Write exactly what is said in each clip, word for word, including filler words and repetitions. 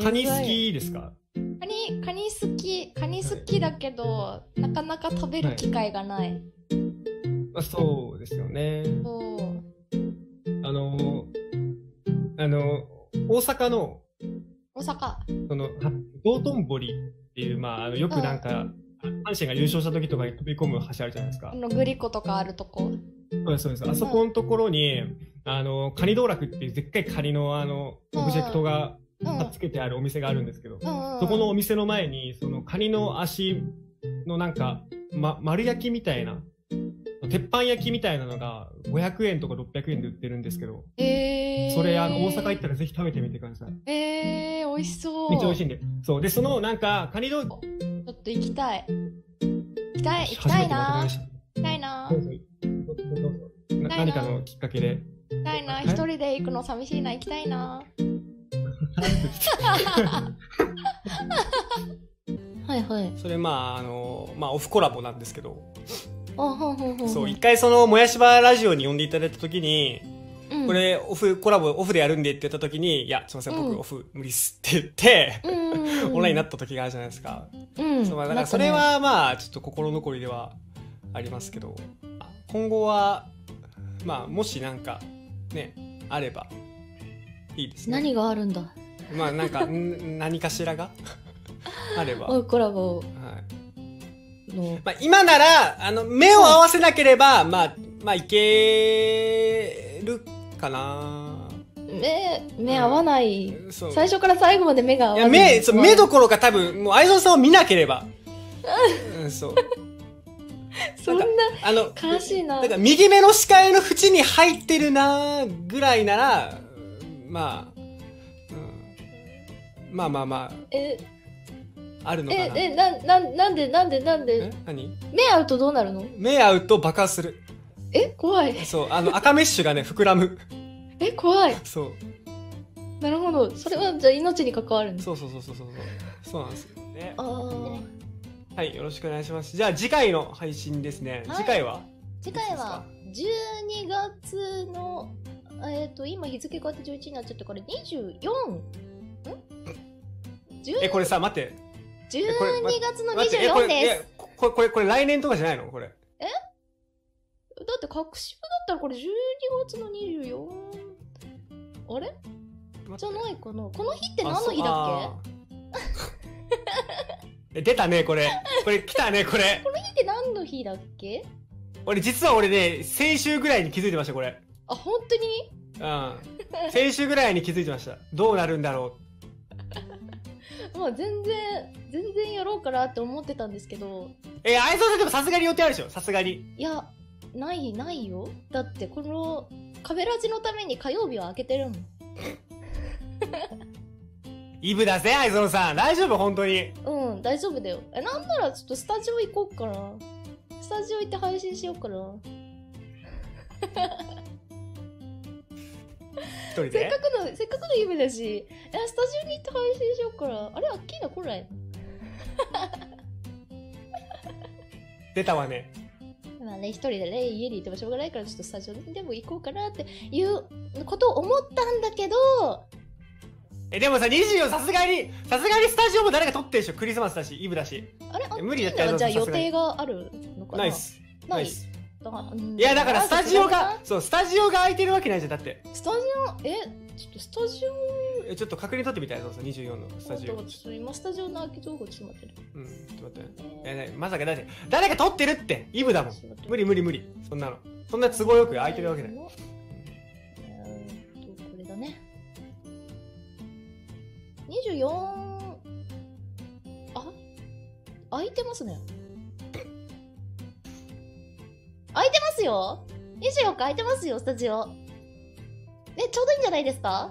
カニ好きですか？ カニ、カニ好き、カニ好きだけど、はい、なかなか食べる機会がない。はい、 まあ、そうですよね。 そう。 あの、あの、大阪の、 大阪。 その、道頓堀っていう、まあ、あのよくなんか、阪神が優勝した時とかに飛び込む橋あるじゃないですか。 あのグリコとかあるとこ。 そうです、そうです。あそこのところに、あの、カニ道楽っていうでっかいカニのあの、オブジェクトが、貼っつけてあるお店があるんですけど、うんうん、そこのお店の前にそのカニの足のなんか、ま、丸焼きみたいな鉄板焼きみたいなのがごひゃくえんとかろっぴゃくえんで売ってるんですけど、 えー、 それあの大阪行ったらぜひ食べてみてください。 えー、美味しそう。 めっちゃ美味しいんで。そうで、そのなんかカニのちょっと行きたい行きたい行きたいな行きたいなどうぞどうぞどうぞ何かのきっかけで行きたいな。一人で行くの寂しいな。行きたいな。はいはい。 それまああのまあオフコラボなんですけど、 あほんほんほん。 そう一回そのもやしばラジオに呼んでいただいた時に、うん、これオフコラボオフでやるんでって言った時に、いやすみません、うん、僕オフ無理っすって言って、うん、オンラインになった時があるじゃないですか。うん。そう、まあ、だからそれはまあちょっと心残りではありますけど、今後はまあもしなんかねあればいいですね。 何があるんだ。 まあなんか何かしらがあれば。 コラボ。はい。 のまあ今ならあの目を合わせなければ、まあまあいけるかな。 目目合わない、うん。最初から最後まで目が合わない。 いや目そう目どころか多分もう愛蔵さんを見なければ。うん、そう。 そんなあの悲しいな。 だから右目の視界の縁に入ってるなぐらいならまあ。まあまあまあ。 え、 あるのかな。 え、え、な、な、なんで、なんで、なんで。 え、何？ 目合うとどうなるの？ 目合うと爆発する。 え、怖い。 そう、あの赤メッシュがね、膨らむ。 え、怖い。 そう。 なるほど。それはじゃあ命に関わるんだ。 そうそうそうそうそう。そうなんですよね。 ああ。 はい、よろしくお願いします。じゃあ次回の配信ですね。はい、次回は？ 次回はじゅうにがつのえっと今日付変わってじゅういちになっちゃったからにじゅうよん。 え、これさ、待って。 じゅうにがつのにじゅうよんです。 これ、これ、これ来年とかじゃないのこれ。 え？だって、隠し部だったらこれじゅうにがつのにじゅうよん。あれじゃないかな。この日って何の日だっけ？え、出たね、これ。これ来たね、これ。 この日って何の日だっけ？ 俺、実は俺ね、先週ぐらいに気づいてました、これ。 あ、本当に？ うん。先週ぐらいに気づいてました。どうなるんだろう。 まあ全然全然やろうかなって思ってたんですけど。 え、愛想さんでもさすがに予定あるでしょ、さすがに。 いや、ないないよ。だってこのカベラジのために火曜日は開けてるもん。 イブだぜ、愛想さん。大丈夫？本当に。 うん、大丈夫だよ。え、なんならちょっとスタジオ行こうかな。スタジオ行って配信しようかな。せっかくのせっかくの夢だし、スタジオに行って配信しようから。あれ、アッキーナ来ない？ 出たわね。 まあね、一人でね家にいてもしょうがないから、ちょっとスタジオにでも行こうかなっていうことを思ったんだけど。 え、でもさ、にじゅうよんさすがにさすがにスタジオも誰か撮ってるでしょ。クリスマスだし、イブだし。 あれ、 無理だったらじゃあ予定があるのかな。 ナイスナイス。 いやだからスタジオがそうスタジオが空いてるわけないじゃん。だってスタジオえちょっとスタジオえちょっと確認取ってみたい。そうそうにじゅうよんのスタジオ。 ちょっと今スタジオの空き情報ちょっと待ってる。 うんちょっと待って。えねまさかだって誰か撮ってるってイブだもん。無理無理無理。そんなのそんな都合よく空いてるわけない。 えーっとこれだね。にじゅうよんあ空いてますね。空いてますよ。にじゅうよっか空いてますよ、スタジオ。え、ちょうどいいんじゃないですか？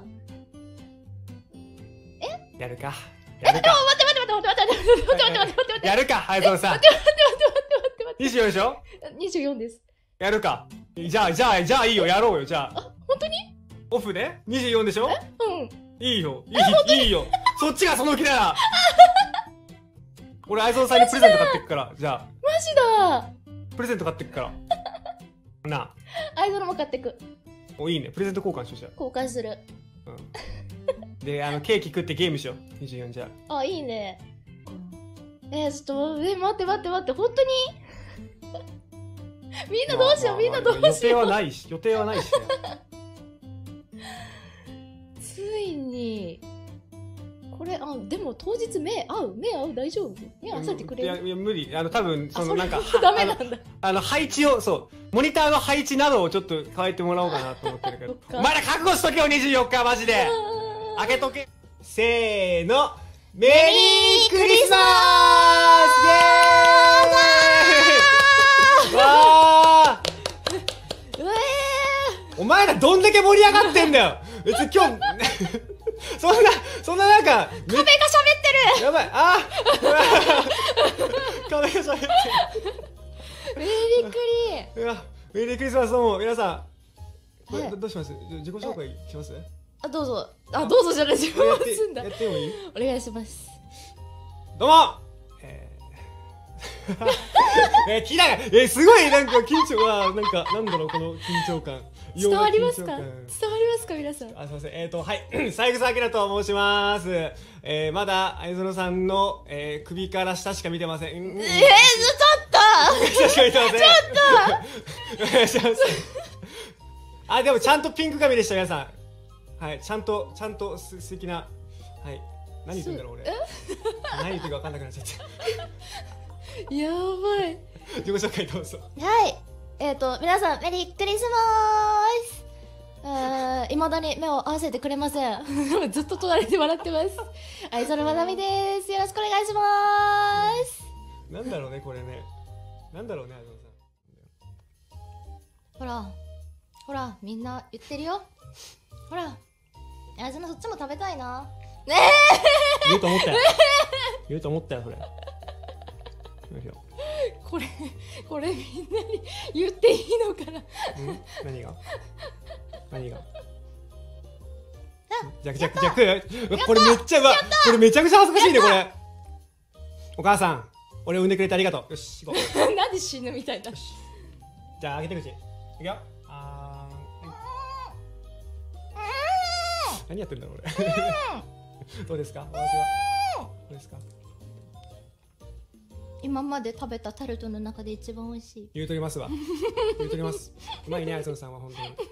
え？ やるか。 やるか。待って待って待って待って待って待って待って待って待って待って。 やるか、はいぞうさん。 待って待って待って待って待って待って。 にじゅうよんでしょ？ にじゅうよんです。 やるか。じゃあ、じゃあ、じゃあいいよ、やろうよ、じゃあ。 あ、本当に？ オフね？にじゅうよんでしょ？ え？うん。 いいよ、いい、いいよ。そっちがその気なら。俺、愛蔵さんにプレゼント買ってくから、じゃあ。 マジだ。 プレゼント買ってくから。なあ。 アイドルも買ってく。 お、いいね。プレゼント交換しようじゃあ。 交換する。 うん。 で、あのケーキ食ってゲームしよう。にじゅうよんじゃあ、いいね。えー、ちょっと、え、待って待って待って、本当にみんなどうしよう、みんなどうしよう。 予定はないし、予定はないし、ね。 ついに、これ、あ、でも当日目合う目合う大丈夫目合わせてくれる？ いや、いや無理。あの、多分、そのなんか、 ダメなんだ。 あの、配置を、そう、モニターの配置などをちょっと変えてもらおうかなと思ってるけど。お前ら覚悟しとけよ、にじゅうよっか、マジで。開けとけ。せーの。メリークリスマスイエーイわーお前らどんだけ盛り上がってんだよ。別に今日、そんな、そんななんか、 壁が喋ってる。 やばい、あー壁が喋ってる。 メリークリーうわ、メリークリスマスどうも、皆さん。これ、 はいどどうします自己紹介しますあ、どうぞ。あ、どうぞじゃない、自分はすんだ。 やってもいいお願いします。 どうもえー、えー、聞いたかえー、すごいなんか緊張は、なんか、なんだろう、この緊張感。 伝わりますか？伝わ異様な緊張感りますか、皆さん。 あ、すみません。えっ、ー、と、はい。三枝明と申します。えー、まだ、愛園さんの、えー、首から下しか見てません。えー、 えー、ちょっ下しか見てません。 ちょっとお願いします。あ、でもちゃんとピンク髪でした、皆さん。はい。ちゃんと、ちゃんとす素敵な、はい。何言ってんだろう、俺。何言ってるか分かんなくなっちゃった。 やばい。 自己紹介どうぞ。 はい。えっ、ー、と、皆さん、メリークリスマス。えー、未だに目を合わせてくれません。ずっと隣で笑ってます。愛想のまなみです。よろしくお願いします。 なんだろうね、これね。なんだろうね、愛園さん。 ほら、ほら、みんな言ってるよ。ほら、愛園そっちも食べたいな。ねえ言うと思ったよ。言うと思ったよ、それ。よいしょ。 これ、これみんなに言っていいのかな。 ん何が何がじゃ、じゃ、じゃ、これめっちゃ、うわ、これめちゃくちゃ恥ずかしいね、これ。お母さん、俺を産んでくれてありがとう。よし、行こう。 なんで死ぬみたいな。 じゃあ、開けて口。いくよ。あー、はい、何やってんだろう、俺。どうですかお味は。どうですか今まで食べたタルトの中で一番美味しい。 言うとりますわ。言うとります。うまいね、愛園さんは本当に。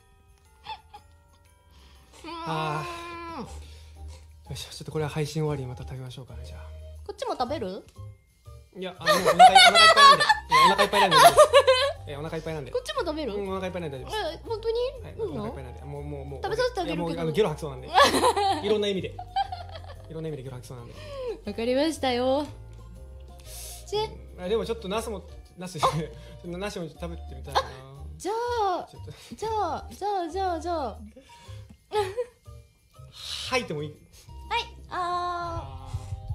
ああ。よし、ちょっとこれは配信終わりにまた食べましょうかね、じゃあ。 こっちも食べる？ いや、あの、お腹いっぱいなんで。お腹いっぱいなんで。え、お腹いっぱいなんで。 こっちも食べる？ お腹いっぱいなんで大丈夫です。 え、本当に？ はい、お腹いっぱいなんで。もう、もう、もう。 食べさせてあげるけど。 もう、あの、ゲロ吐きそうなんで。いろんな意味で。いろんな意味でゲロ吐きそうなんで。 わかりましたよ。 あ、でもちょっとナスもナスナスも食べてみたいな。 じゃあじゃあじゃあじゃあじゃあ吐いてもいい。 はいあ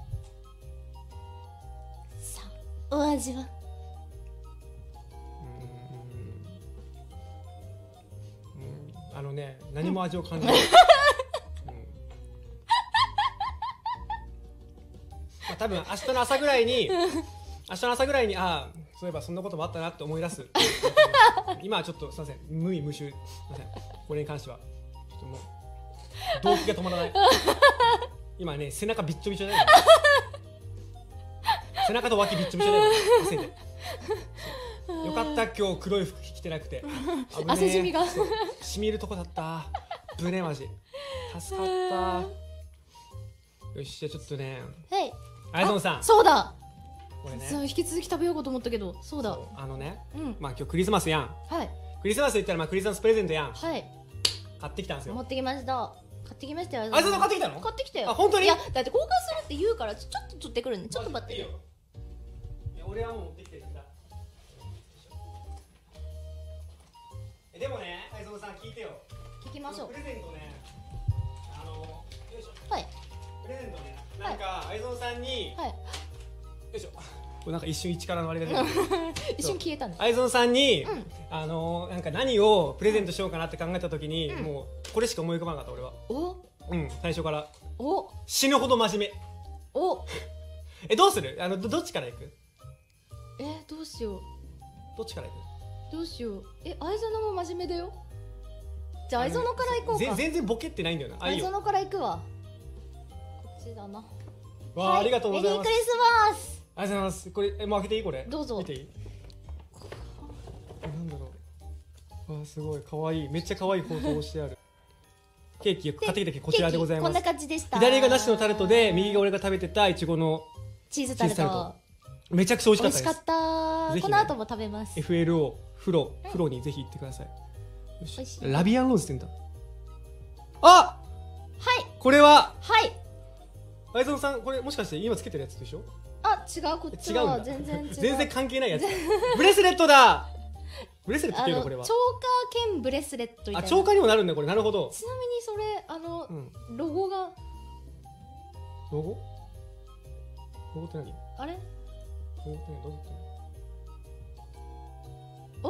ーさあお味は。 うん、あのね、何も味を感じない。多分明日の朝ぐらいに明日の朝ぐらいに、ああそういえばそんなこともあったなって思い出す。今はちょっとすいません、無味無臭、すいません、これに関してはちょっともう動機が止まらない。今ね、背中びっちょびちょだよ。背中と脇びっちょびちょだよ、汗で。よかった今日黒い服着てなくて。 汗染みがしみるとこだった。ブネマジ助かった。よし、じゃあちょっとね、 はい、 愛園さん、 そうだ、 これね、 そう引き続き食べようかと思ったけど、そうだ、 あのね、 うん、 まあ今日クリスマスやん。 はい、 クリスマスと言ったらまあクリスマスプレゼントやん。 はい、 買ってきたんですよ。 持ってきました。買ってきましたよ。 愛園さん買ってきたの？ 買ってきたよ。 あ、本当に？ いや、だって交換するって言うからちょっと取ってくるね。ちょっと待って。いいよ。 いや、俺はもう持ってきてるんだ。え、でもね、愛園さん聞いてよ。 聞きましょう。 プレゼントね、あの、よいしょ。 はい。 プレゼントね、なんか愛園さんに、 はい。 よいしょ。これなんか一瞬一からのあれが出て一瞬消えたね。 愛園さんに、 うん、 あのなんか何をプレゼントしようかなって考えたときに、うん、もうこれしか思い浮かばなかった俺は。 お、 うん、最初から。 お、 死ぬほど真面目。 お、 え、どうする？あの ど, どっちからいく？ え、どうしよう。 どっちからいく？ どうしよう。え、愛園も真面目だよ。 じゃあ愛園から行こうか。 全然ボケってないんだよな。 愛園から行くわ。こっちだな。 わあ、ありがとうございます。 メリークリスマス。 ありがとうございます。これ、え、もう開けていいこれ。 どうぞ。 見ていい？なんだろう。わあ、すごい可愛い。めっちゃ可愛い包装をしてある。ケーキ買ってきたけどこちらでございます。 こんな感じでした。 左が梨のタルトで、右が俺が食べてたいちごのチーズタルト。 めちゃくちゃ美味しかったです。 美味しかった。 ね、 この後も食べます。 エフエルオー 風呂風呂にぜひ行ってください。よし。 しラビアンローズってんだ。あ、 はい。 これははい。 愛園さん、これもしかして今つけてるやつでしょ？ あ、違う、こっちは全然違う。 全然関係ないやつ。ブレスレットだ。ブレスレットっていうのこれは。 チョーカー兼ブレスレットみたいな。 あ、チョーカーにもなるんだこれ。なるほど。 ちなみにそれあの、 うん、 ロゴが。 ロゴ？ロゴって何？ あれ？ ロゴって何？どうやって？ お？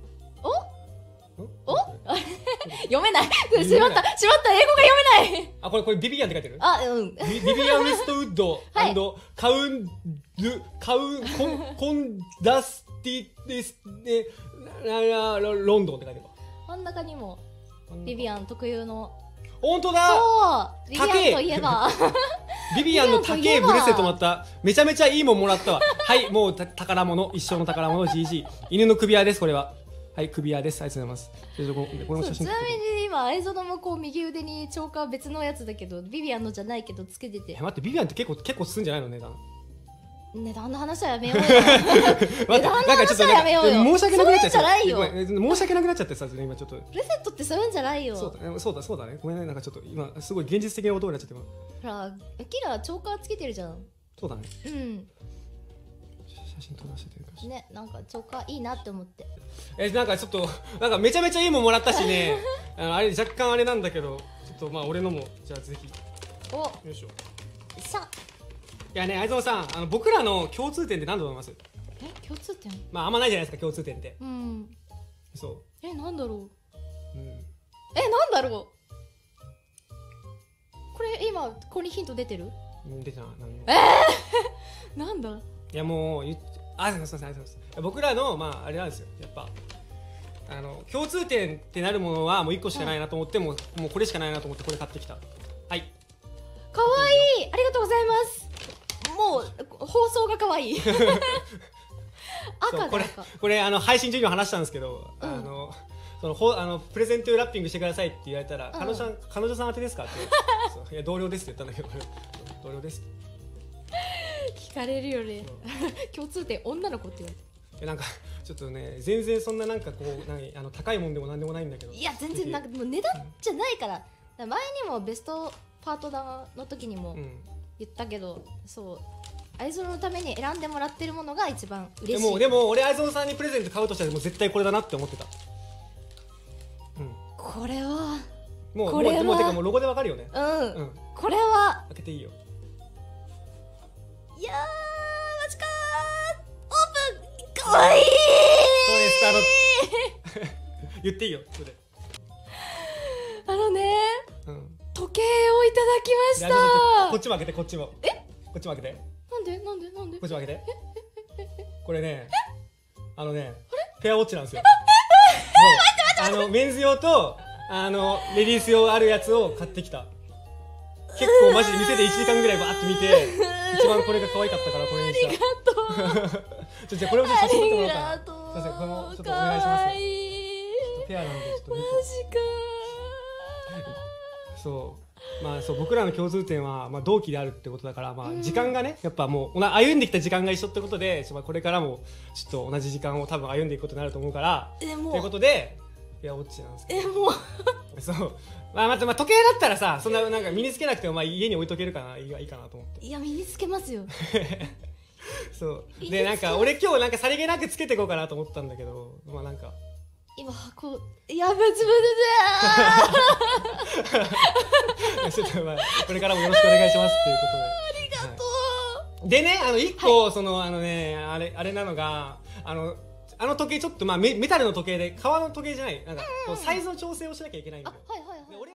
お？お？読めない。しまったしまった、英語が読めない。 あ、これこれビビアンって書いてる？ あ、うん。 ビビアン・ウェストウッドカウンルカウンコンコンダスティですね、ロンドンって書いてる。 真ん中にもビビアン特有の。 本当だ。 そう。ビビアンといえば。 ビビアンの高いブレスレットもらった。めちゃめちゃいいもんもらったわ。はい、もう宝物、一生の宝物 ジージー。犬の首輪ですこれは。はい、首輪です。ありがとうございます。これも写真。 ちなみに今愛園もこう右腕にチョーカー別のやつだけどビビアンのじゃないけどつけてて。 え、待って、ビビアンって結構結構するんじゃないの値段？ 値段の話はやめようよ。値段の話はやめようよ。 申し訳なくなっちゃって。 そういうんじゃないよ。 申し訳なくなっちゃってさ、今ちょっと。 プレセットってそういうんじゃないよ。 そうだ、そうだ、そうだね。ごめんね、なんかちょっと今すごい現実的な音になっちゃって今。 ほら、キラーチョーカーつけてるじゃん。 そうだね。 うん。 写真撮らせてるかしら。ね、なんかチョーカーいいなって思って。 え、なんかちょっとなんかめちゃめちゃいいもんもらったしね。あのあれ若干あれなんだけど、ちょっとまあ俺のもじゃあぜひ。 お。よいしょ。 さ。 いやね、愛園さん、あの僕らの共通点って何だと思います？ え、共通点？ まああんまないじゃないですか、共通点って。 うん。 そう。 え、なんだろう。うん。 え、 なんだろう。これ今ここにヒント出てる？ うん、出てない。 ええー、なんだ。 いやもう言っあ、すみません、ありがとうございます。僕らのまああれなんですよ。やっぱあの共通点ってなるものはもう一個しかないなと思って、うん、もうもうこれしかないなと思ってこれ買ってきた。はい。 可愛い。ありがとうございます。もう放送が可愛い。赤だ。 これこれあの配信中にも話したんですけど、うん、あのそのほあのプレゼントラッピングしてくださいって言われたら、うん、彼女さん彼女さん宛てですかってそういや同僚ですって言ったんだけど同僚です聞かれるよね。共通点女の子って言われて。 え、なんかちょっとね全然そんななんかこう何あの高いもんでもなんでもないんだけど。 いや全然なんかもう値段じゃないから。だから前にもベストパートナーの時にも言ったけど、うん、そう愛園のために選んでもらってるものが一番嬉しい。 でもでも俺愛園さんにプレゼント買うとしたらもう絶対これだなって思ってた。 うん。これはもうこれはもうてかもうロゴでわかるよね。 うん。うん、これは開けていいよ。 いやーマジかー。オープン。かわいい。 そうです。あの言っていいよそれ。 あのね、うん、時計をいただきました。 こっちも開けてこっちも。 え？ こっちも開けて。 なんでなんでなんで？ こっちも開けて。これね、あのね、ペアウォッチなんですよ。あのメンズ用とあのレディース用あるやつを買ってきた。結構マジで店でいちじかんぐらいバーって見て、一番これが可愛かったからこれにした。ありがとう。ちょっとこれも写真撮ってもらおうかな。すみません、これもちょっとお願いします。ペアなんでちょっと。マジか。そう。まあそう僕らの共通点はまあ同期であるってことだから、まあ時間がねやっぱもう歩んできた時間が一緒ってことで、これからもちょっと同じ時間を多分歩んでいくことになると思うから。ということでペアウォッチなんですけど。 えもう。 そう。まあまたまあ時計だったらさ、そんななんか身につけなくてもまあ家に置いとけるかな、いいかなと思って。 いや身につけますよ。 そうでなんか俺今日なんかさりげなくつけていこうかなと思ったんだけど、まあなんか今こうやば自分でちょっとまあこれからもよろしくお願いしますっていうことで。 ありがとう。 はい、でねあの一個、はい、そのあのねあれあれなのがあの。あの時計ちょっとまあメメタルの時計で革の時計じゃないなんかこうサイズの調整をしなきゃいけないんだよ。 はいはい